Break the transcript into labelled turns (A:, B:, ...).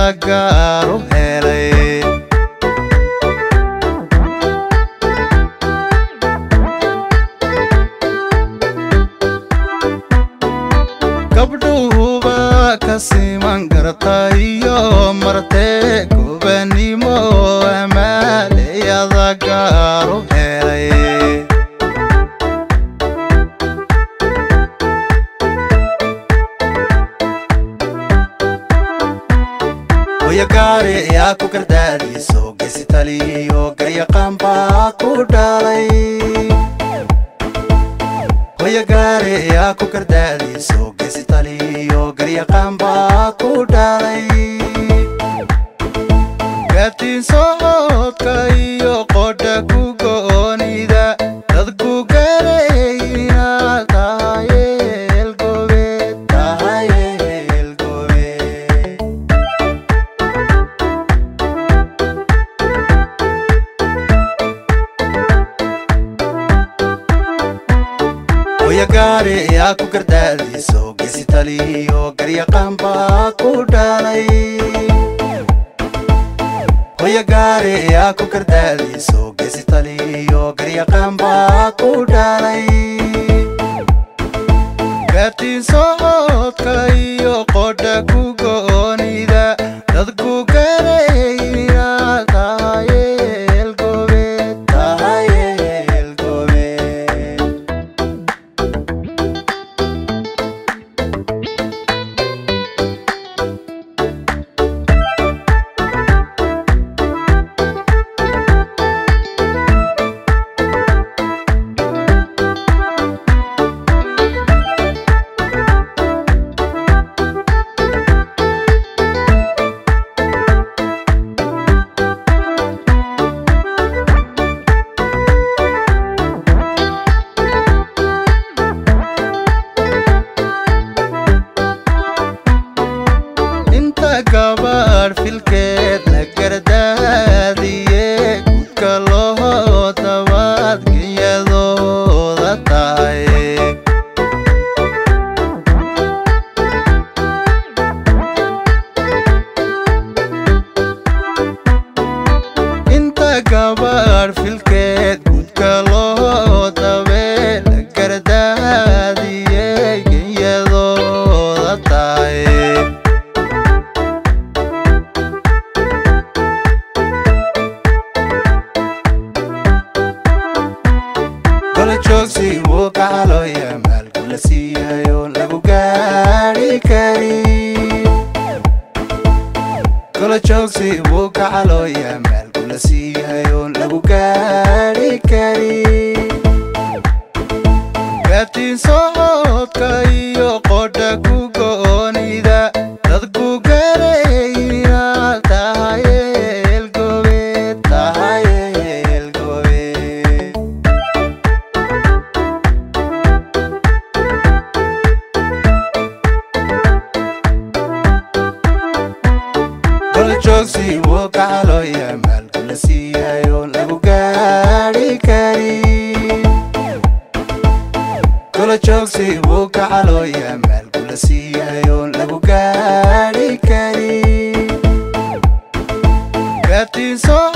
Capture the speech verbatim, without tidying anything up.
A: gaaro helay gabdhuhuba kasiman gartayo marte kubanimo amaleyada gaaro helay Hoya gaari yaa ku gardaadiso geesi taliyo garyaqaan baa ku dhalay Hoya gaari yaa ku gardaadiso geesi taliyo garyaqaan baa ku dhalay Gaatiin socodka iyo qodha ku goonida dad ku garayna tahayeel gobeed tahayeel gobeed Hoya gaari yaa ku gardaadiso geesi taliyo garyaqaan baa ku dhalay Hoya gaari yaa ku gardaadiso geesi taliyo garyaqaan baa ku dhalay Gaatiin socodka iyo qodha ku goonida dad ku garayna tahayeel gobeed tahayeel gobeed gabar filkeed la gardaadiye gudka loo dabaad genyadooda tahay inta gabar filkeed gudka loo dabee la gardaadiye genyadooda tahay Joogsi wuu kacaloya maalku la siiyayo lagu gaari kari Kala joogsi wuu kacaloya maalku la siiyayo lagu gaari kari Gaatiin socodka iyo qodha ku goonida dad ku garayna tahayeel gobeed tahayeel gobeed Joogsi wuu kacaloya maalku la siiyayo lagu gaari kari Kala joogsi wuu kacaloya maalku la siiyayo lagu gaari kari Gaatiin